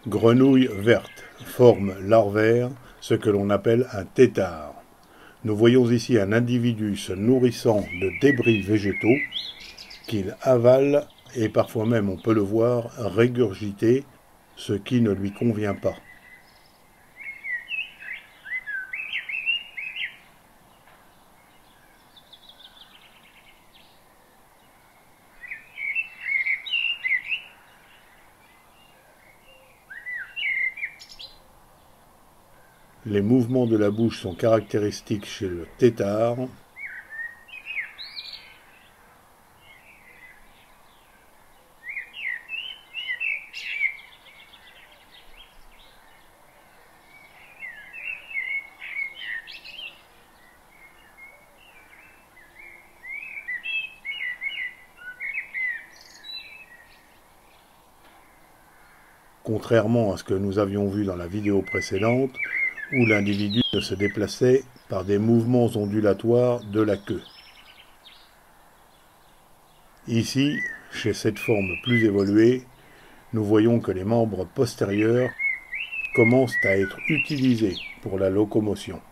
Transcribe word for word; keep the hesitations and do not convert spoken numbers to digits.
Grenouille verte, forme larvaire, ce que l'on appelle un têtard. Nous voyons ici un individu se nourrissant de débris végétaux qu'il avale et parfois même on peut le voir régurgiter, ce qui ne lui convient pas. Les mouvements de la bouche sont caractéristiques chez le têtard. Contrairement à ce que nous avions vu dans la vidéo précédente, où l'individu se déplaçait par des mouvements ondulatoires de la queue. Ici, chez cette forme plus évoluée, nous voyons que les membres postérieurs commencent à être utilisés pour la locomotion.